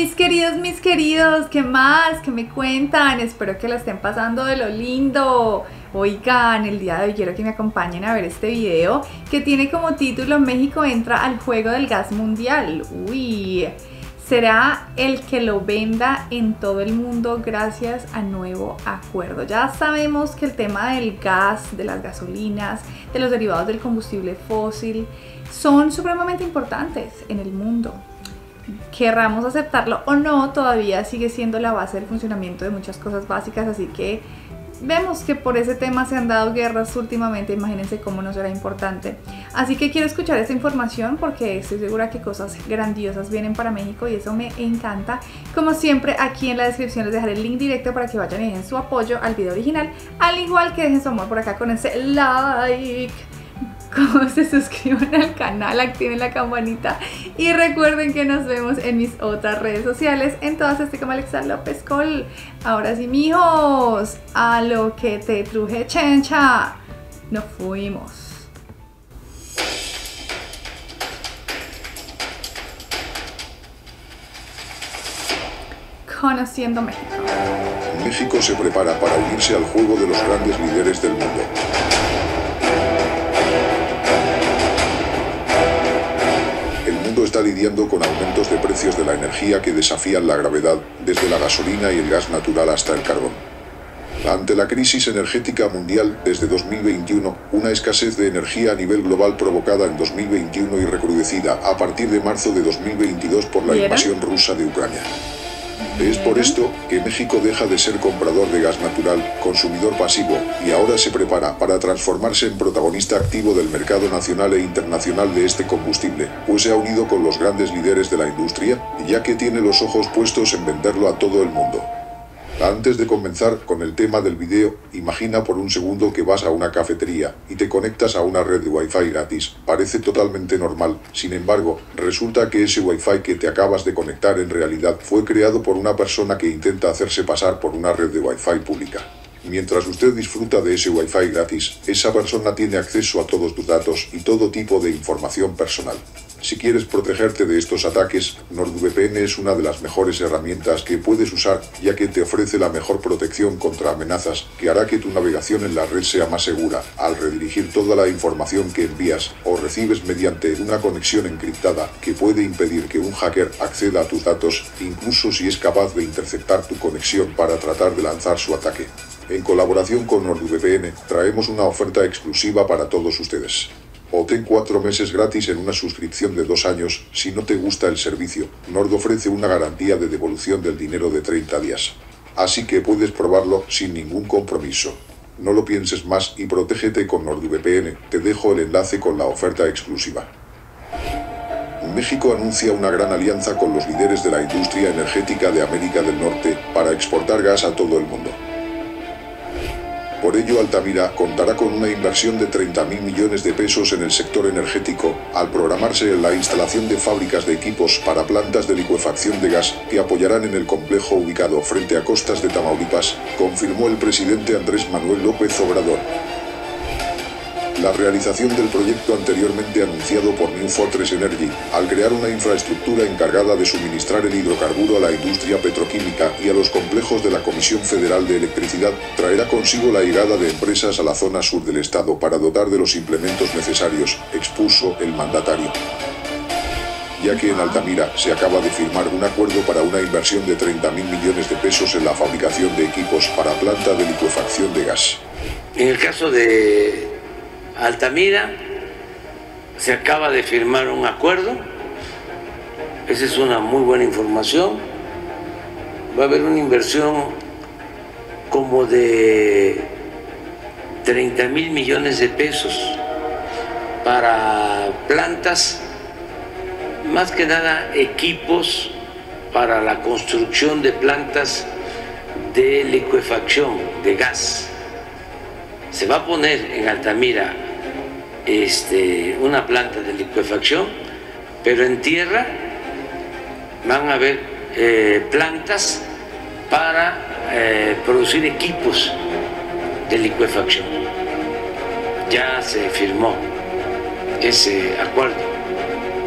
mis queridos, ¿qué más? ¿Qué me cuentan? Espero que la estén pasando de lo lindo. Oigan, el día de hoy quiero que me acompañen a ver este video que tiene como título México entra al juego del gas mundial. Uy, será el que lo venda en todo el mundo gracias a nuevo acuerdo. Ya sabemos que el tema del gas, de las gasolinas, de los derivados del combustible fósil son supremamente importantes en el mundo. Querramos aceptarlo o no, todavía sigue siendo la base del funcionamiento de muchas cosas básicas, así que vemos que por ese tema se han dado guerras últimamente, imagínense cómo no será importante. Así que quiero escuchar esta información porque estoy segura que cosas grandiosas vienen para México y eso me encanta. Como siempre, aquí en la descripción les dejaré el link directo para que vayan y dejen su apoyo al video original, al igual que dejen su amor por acá con ese like. Como se suscriban al canal, activen la campanita y recuerden que nos vemos en mis otras redes sociales, en todas estoy como Alexa López Col. Ahora sí, mijos, a lo que te truje chencha, nos fuimos. Conociendo México. México se prepara para unirse al juego de los grandes líderes del mundo. Está lidiando con aumentos de precios de la energía que desafían la gravedad, desde la gasolina y el gas natural hasta el carbón. Ante la crisis energética mundial desde 2021, una escasez de energía a nivel global provocada en 2021 y recrudecida a partir de marzo de 2022 por la invasión rusa de Ucrania. Es por esto que México deja de ser comprador de gas natural, consumidor pasivo, y ahora se prepara para transformarse en protagonista activo del mercado nacional e internacional de este combustible, pues se ha unido con los grandes líderes de la industria, ya que tiene los ojos puestos en venderlo a todo el mundo. Antes de comenzar con el tema del video, imagina por un segundo que vas a una cafetería y te conectas a una red de Wi-Fi gratis. Parece totalmente normal, sin embargo, resulta que ese Wi-Fi que te acabas de conectar en realidad fue creado por una persona que intenta hacerse pasar por una red de Wi-Fi pública. Mientras usted disfruta de ese Wi-Fi gratis, esa persona tiene acceso a todos tus datos y todo tipo de información personal. Si quieres protegerte de estos ataques, NordVPN es una de las mejores herramientas que puedes usar, ya que te ofrece la mejor protección contra amenazas, que hará que tu navegación en la red sea más segura, al redirigir toda la información que envías o recibes mediante una conexión encriptada, que puede impedir que un hacker acceda a tus datos, incluso si es capaz de interceptar tu conexión para tratar de lanzar su ataque. En colaboración con NordVPN, traemos una oferta exclusiva para todos ustedes. Obtén 4 meses gratis en una suscripción de 2 años. Si no te gusta el servicio, Nord ofrece una garantía de devolución del dinero de 30 días. Así que puedes probarlo sin ningún compromiso. No lo pienses más y protégete con NordVPN. Te dejo el enlace con la oferta exclusiva. México anuncia una gran alianza con los líderes de la industria energética de América del Norte para exportar gas a todo el mundo. Por ello, Altamira contará con una inversión de 30.000 millones de pesos en el sector energético, al programarse la instalación de fábricas de equipos para plantas de licuefacción de gas que apoyarán en el complejo ubicado frente a costas de Tamaulipas, confirmó el presidente Andrés Manuel López Obrador. La realización del proyecto anteriormente anunciado por New Fortress Energy, al crear una infraestructura encargada de suministrar el hidrocarburo a la industria petroquímica y a los complejos de la Comisión Federal de Electricidad, traerá consigo la llegada de empresas a la zona sur del estado para dotar de los implementos necesarios, expuso el mandatario. Ya que en Altamira se acaba de firmar un acuerdo para una inversión de 30.000 millones de pesos en la fabricación de equipos para planta de licuefacción de gas. En el caso de Altamira se acaba de firmar un acuerdo, esa es una muy buena información. Va a haber una inversión como de 30.000 millones de pesos para plantas, más que nada equipos para la construcción de plantas de licuefacción de gas. Se va a poner en Altamira una planta de licuefacción, pero en tierra van a haber plantas para producir equipos de licuefacción. Ya se firmó ese acuerdo.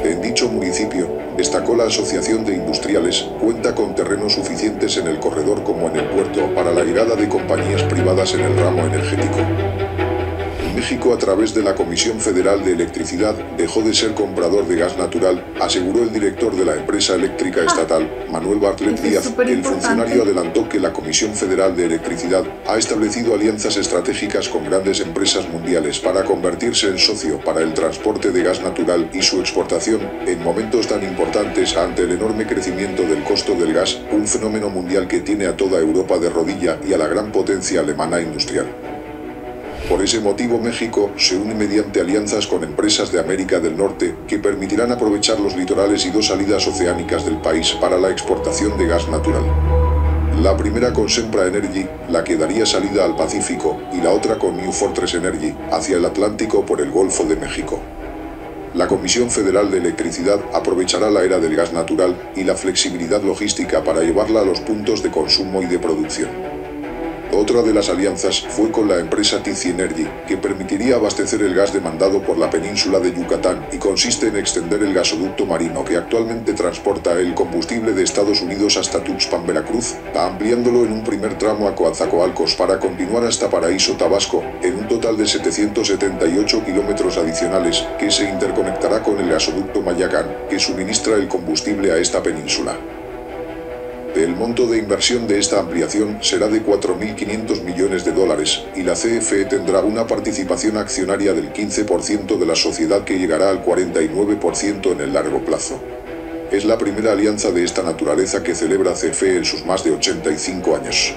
En dicho municipio, destacó la Asociación de Industriales, cuenta con terrenos suficientes en el corredor como en el puerto para la llegada de compañías privadas en el ramo energético. México, a través de la Comisión Federal de Electricidad, dejó de ser comprador de gas natural, aseguró el director de la empresa eléctrica estatal, Manuel Bartlett Díaz. El funcionario adelantó que la Comisión Federal de Electricidad ha establecido alianzas estratégicas con grandes empresas mundiales para convertirse en socio para el transporte de gas natural y su exportación, en momentos tan importantes ante el enorme crecimiento del costo del gas, un fenómeno mundial que tiene a toda Europa de rodilla y a la gran potencia alemana industrial. Por ese motivo, México se une mediante alianzas con empresas de América del Norte que permitirán aprovechar los litorales y dos salidas oceánicas del país para la exportación de gas natural. La primera con Sempra Energy, la que daría salida al Pacífico, y la otra con New Fortress Energy, hacia el Atlántico por el Golfo de México. La Comisión Federal de Electricidad aprovechará la era del gas natural y la flexibilidad logística para llevarla a los puntos de consumo y de producción. Otra de las alianzas fue con la empresa Tizi Energy, que permitiría abastecer el gas demandado por la península de Yucatán y consiste en extender el gasoducto marino que actualmente transporta el combustible de Estados Unidos hasta Tuxpan, Veracruz, ampliándolo en un primer tramo a Coatzacoalcos para continuar hasta Paraíso, Tabasco, en un total de 778 kilómetros adicionales, que se interconectará con el gasoducto Mayacán, que suministra el combustible a esta península. El monto de inversión de esta ampliación será de $4.500 millones y la CFE tendrá una participación accionaria del 15% de la sociedad que llegará al 49% en el largo plazo. Es la primera alianza de esta naturaleza que celebra CFE en sus más de 85 años.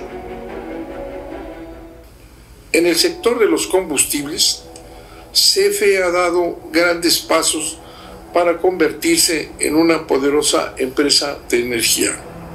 En el sector de los combustibles, CFE ha dado grandes pasos para convertirse en una poderosa empresa de energía.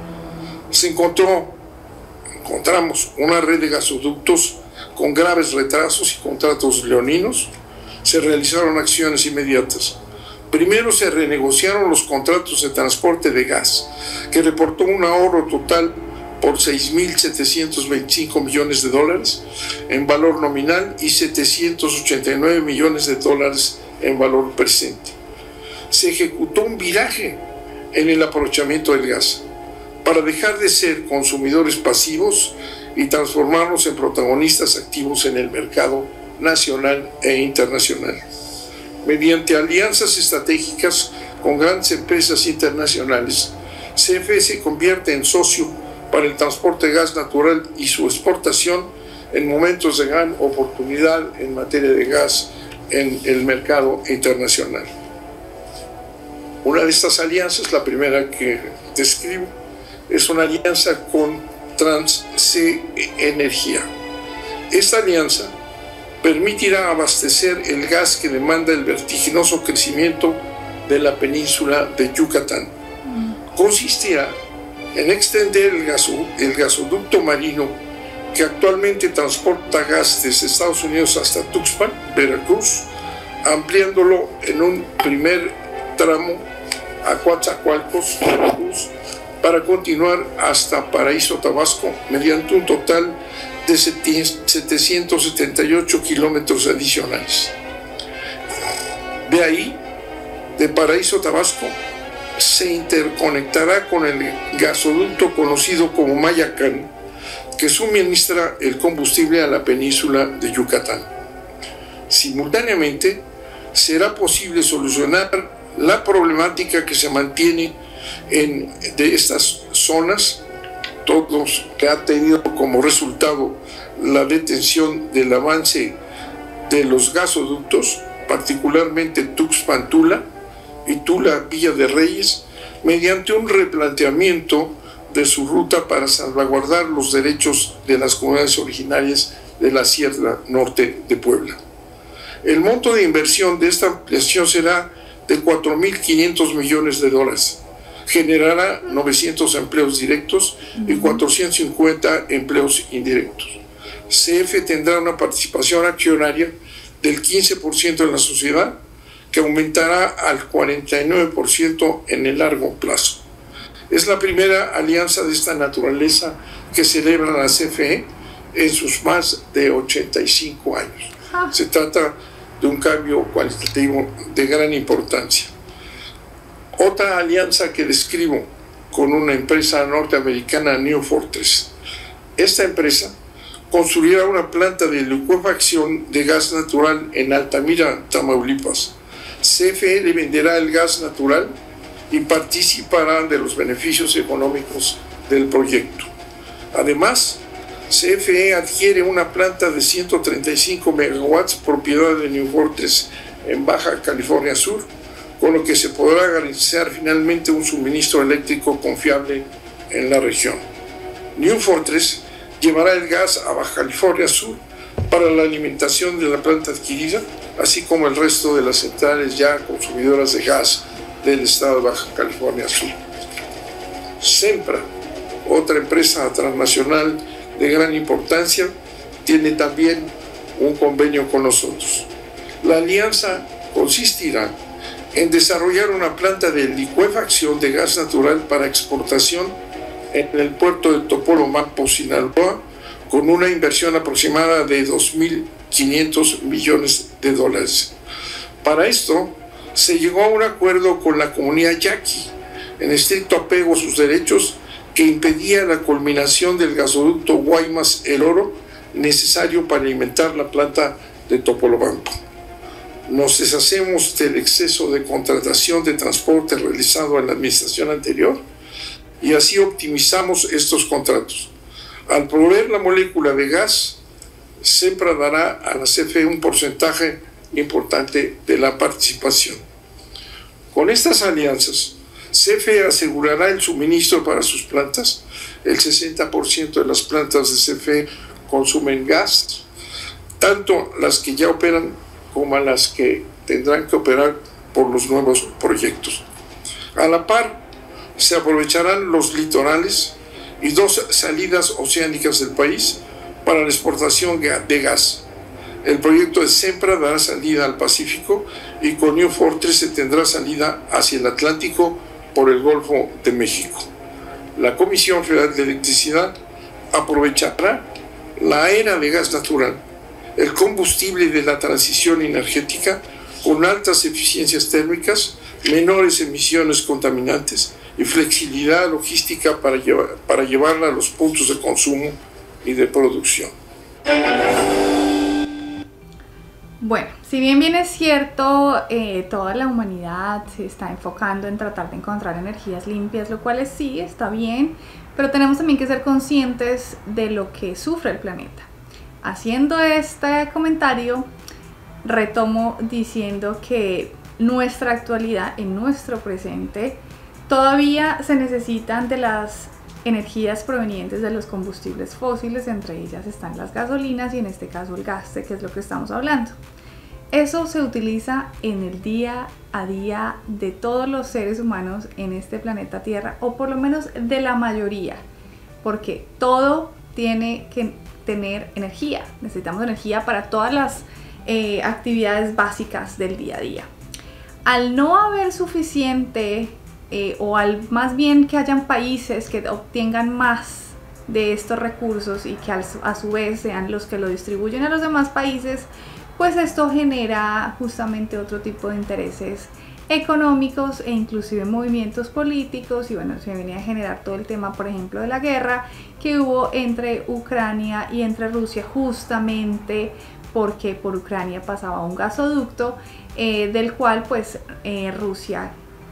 Encontramos una red de gasoductos con graves retrasos y contratos leoninos. Se realizaron acciones inmediatas. Primero se renegociaron los contratos de transporte de gas, que reportó un ahorro total por $6.725 millones en valor nominal y $789 millones en valor presente. Se ejecutó un viraje en el aprovechamiento del gas, para dejar de ser consumidores pasivos y transformarnos en protagonistas activos en el mercado nacional e internacional. Mediante alianzas estratégicas con grandes empresas internacionales, CFE se convierte en socio para el transporte de gas natural y su exportación en momentos de gran oportunidad en materia de gas en el mercado internacional. Una de estas alianzas, la primera que describo, es una alianza con Transce Energía. Esta alianza permitirá abastecer el gas que demanda el vertiginoso crecimiento de la península de Yucatán. Consistirá en extender el gasoducto marino que actualmente transporta gas desde Estados Unidos hasta Tuxpan, Veracruz, ampliándolo en un primer tramo a Coatzacoalcos, Veracruz, para continuar hasta Paraíso, Tabasco, mediante un total de 778 kilómetros adicionales. De ahí, de Paraíso, Tabasco, se interconectará con el gasoducto conocido como Mayacán, que suministra el combustible a la península de Yucatán. Simultáneamente, será posible solucionar la problemática que se mantiene de estas zonas, todos que ha tenido como resultado la detención del avance de los gasoductos, particularmente Tuxpan-Tula y Tula-Villa de Reyes, mediante un replanteamiento de su ruta para salvaguardar los derechos de las comunidades originarias de la Sierra Norte de Puebla. El monto de inversión de esta ampliación será de $4.500 millones. Generará 900 empleos directos y 450 empleos indirectos. CF tendrá una participación accionaria del 15% en la sociedad, que aumentará al 49% en el largo plazo. Es la primera alianza de esta naturaleza que celebra la CFE en sus más de 85 años. Se trata de un cambio cualitativo de gran importancia. Otra alianza que describo con una empresa norteamericana, New Fortress. Esta empresa construirá una planta de licuefacción de gas natural en Altamira, Tamaulipas. CFE le venderá el gas natural y participará de los beneficios económicos del proyecto. Además, CFE adquiere una planta de 135 megawatts propiedad de New Fortress en Baja California Sur, con lo que se podrá garantizar finalmente un suministro eléctrico confiable en la región. New Fortress llevará el gas a Baja California Sur para la alimentación de la planta adquirida, así como el resto de las centrales ya consumidoras de gas del estado de Baja California Sur. Sempra, otra empresa transnacional de gran importancia, tiene también un convenio con nosotros. La alianza consistirá en desarrollar una planta de licuefacción de gas natural para exportación en el puerto de Topolobampo, Sinaloa, con una inversión aproximada de $2.500 millones. Para esto, se llegó a un acuerdo con la comunidad yaqui, en estricto apego a sus derechos, que impedía la culminación del gasoducto Guaymas-El Oro necesario para alimentar la planta de Topolobampo. Nos deshacemos del exceso de contratación de transporte realizado en la administración anterior y así optimizamos estos contratos. Al proveer la molécula de gas, Sempra dará a la CFE un porcentaje importante de la participación. Con estas alianzas, CFE asegurará el suministro para sus plantas. El 60% de las plantas de CFE consumen gas, tanto las que ya operan como a las que tendrán que operar por los nuevos proyectos. A la par, se aprovecharán los litorales y 2 salidas oceánicas del país para la exportación de gas. El proyecto de Sempra dará salida al Pacífico y con New Fortress se tendrá salida hacia el Atlántico por el Golfo de México. La Comisión Federal de Electricidad aprovechará la era de gas natural, el combustible de la transición energética, con altas eficiencias térmicas, menores emisiones contaminantes y flexibilidad logística para llevarla a los puntos de consumo y de producción. Bueno, si bien es cierto, toda la humanidad se está enfocando en tratar de encontrar energías limpias, lo cual sí, está bien, pero tenemos también que ser conscientes de lo que sufre el planeta. Haciendo este comentario, retomo diciendo que nuestra actualidad, en nuestro presente, todavía se necesitan de las energías provenientes de los combustibles fósiles, entre ellas están las gasolinas y en este caso el gas, que es lo que estamos hablando. Eso se utiliza en el día a día de todos los seres humanos en este planeta Tierra, o por lo menos de la mayoría, porque todo tiene que tener energía. Necesitamos energía para todas las actividades básicas del día a día. Al no haber suficiente o más bien que hayan países que obtengan más de estos recursos y que a su vez sean los que lo distribuyen a los demás países, pues esto genera justamente otro tipo de intereses económicos e inclusive movimientos políticos, y bueno, se viene a generar todo el tema, por ejemplo, de la guerra que hubo entre Ucrania y entre Rusia, justamente porque por Ucrania pasaba un gasoducto del cual pues Rusia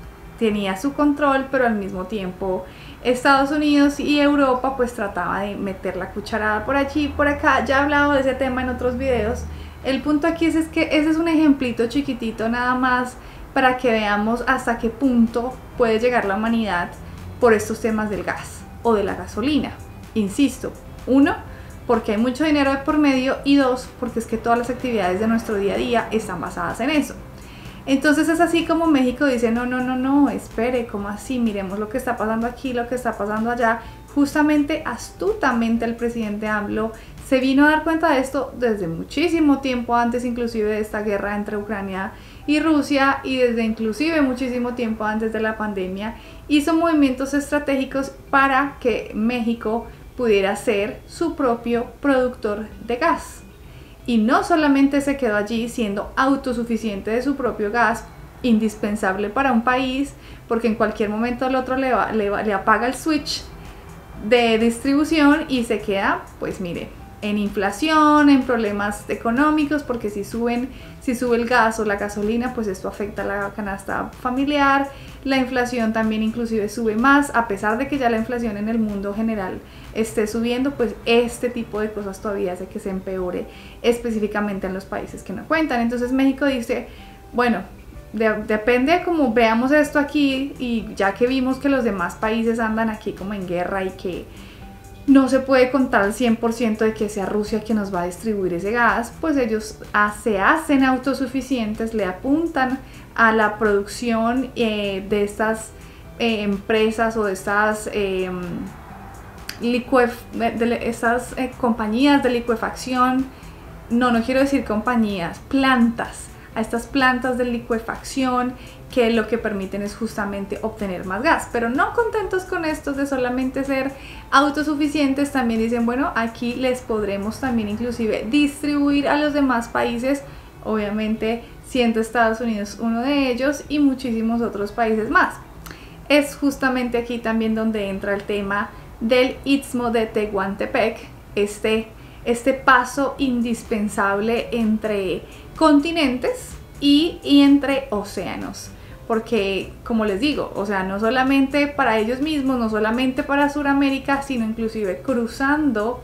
tenía su control, pero al mismo tiempo Estados Unidos y Europa pues trataba de meter la cucharada por allí y por acá. Ya he hablado de ese tema en otros videos. El punto aquí es que ese es un ejemplito chiquitito nada más para que veamos hasta qué punto puede llegar la humanidad por estos temas del gas o de la gasolina. Insisto, 1, porque hay mucho dinero de por medio, y 2, porque es que todas las actividades de nuestro día a día están basadas en eso. Entonces es así como México dice, no, espere, ¿cómo así? Miremos lo que está pasando aquí, lo que está pasando allá. Justamente, astutamente, el presidente AMLO se vino a dar cuenta de esto desde muchísimo tiempo antes, inclusive de esta guerra entre Ucrania y Rusia, y desde inclusive muchísimo tiempo antes de la pandemia. Hizo movimientos estratégicos para que México pudiera ser su propio productor de gas. Y no solamente se quedó allí siendo autosuficiente de su propio gas indispensable para un país, porque en cualquier momento el otro le apaga el switch de distribución y se queda, pues mire, en inflación, en problemas económicos, porque si sube el gas o la gasolina, pues esto afecta a la canasta familiar. La inflación también inclusive sube más, a pesar de que ya la inflación en el mundo general esté subiendo, pues este tipo de cosas todavía hace que se empeore específicamente en los países que no cuentan. Entonces México dice, bueno, depende como veamos esto aquí, y ya que vimos que los demás países andan aquí como en guerra y que no se puede contar al 100% de que sea Rusia quien nos va a distribuir ese gas, pues ellos se hacen autosuficientes, le apuntan a la producción de estas empresas o de estas, compañías de licuefacción, no quiero decir compañías, plantas, a estas plantas de licuefacción que lo que permiten es justamente obtener más gas. Pero no contentos con esto de solamente ser autosuficientes, también dicen, bueno, aquí les podremos también inclusive distribuir a los demás países, obviamente siendo Estados Unidos uno de ellos y muchísimos otros países más. Es justamente aquí también donde entra el tema del Istmo de Tehuantepec, este paso indispensable entre continentes y entre océanos, porque como les digo, o sea, no solamente para ellos mismos, no solamente para Sudamérica, sino inclusive cruzando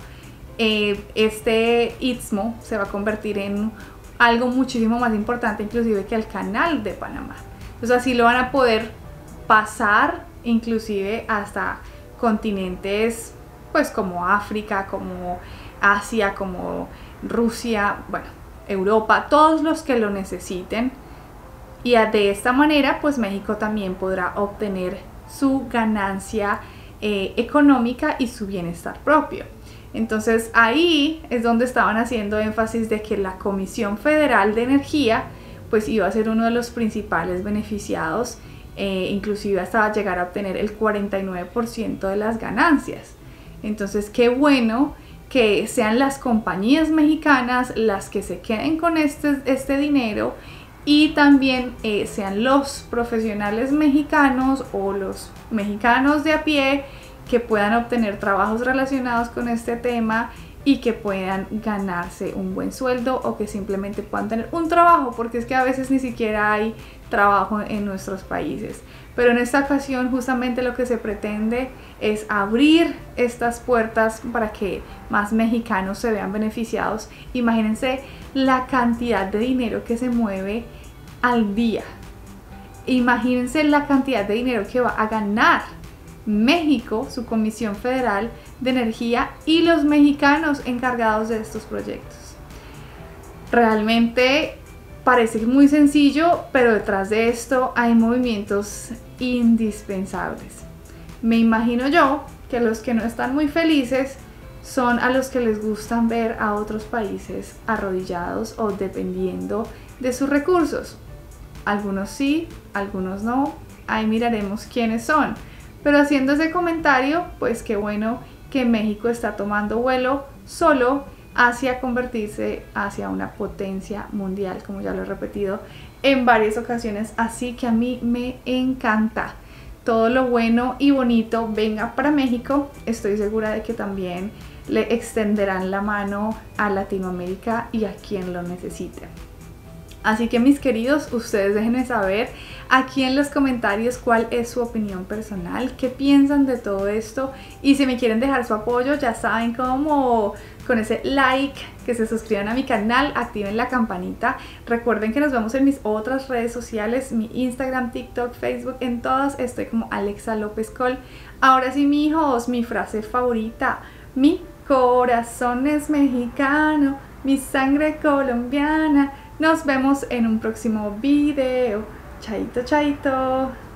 este istmo se va a convertir en algo muchísimo más importante inclusive que el canal de Panamá. Entonces así lo van a poder pasar inclusive hasta continentes pues como África, como Asia, como Rusia, bueno, Europa, todos los que lo necesiten, y de esta manera pues México también podrá obtener su ganancia económica y su bienestar propio. Entonces ahí es donde estaban haciendo énfasis de que la Comisión Federal de Energía pues iba a ser uno de los principales beneficiados, inclusive hasta llegar a obtener el 49% de las ganancias. Entonces qué bueno que sean las compañías mexicanas las que se queden con este dinero, y también sean los profesionales mexicanos o los mexicanos de a pie que puedan obtener trabajos relacionados con este tema y que puedan ganarse un buen sueldo, o que simplemente puedan tener un trabajo, porque es que a veces ni siquiera hay trabajo en nuestros países. Pero en esta ocasión justamente lo que se pretende es abrir estas puertas para que más mexicanos se vean beneficiados. Imagínense la cantidad de dinero que se mueve al día. Imagínense la cantidad de dinero que va a ganar México, su Comisión Federal de Energía, y los mexicanos encargados de estos proyectos. Realmente parece muy sencillo, pero detrás de esto hay movimientos indispensables. Me imagino yo que los que no están muy felices son a los que les gustan ver a otros países arrodillados o dependiendo de sus recursos. Algunos sí, algunos no. Ahí miraremos quiénes son. Pero haciendo ese comentario, pues qué bueno que México está tomando vuelo solo hacia convertirse hacia una potencia mundial, como ya lo he repetido en varias ocasiones. Así que a mí me encanta todo lo bueno y bonito venga para México. Estoy segura de que también le extenderán la mano a Latinoamérica y a quien lo necesite. Así que mis queridos, ustedes déjenme saber aquí en los comentarios cuál es su opinión personal, qué piensan de todo esto, y si me quieren dejar su apoyo ya saben cómo, con ese like, que se suscriban a mi canal, activen la campanita. Recuerden que nos vemos en mis otras redes sociales, mi Instagram, TikTok, Facebook, en todas estoy como Alexa López Col. Ahora sí, mis hijos, mi frase favorita: mi corazón es mexicano, mi sangre colombiana. Nos vemos en un próximo video. Chaito, chaito.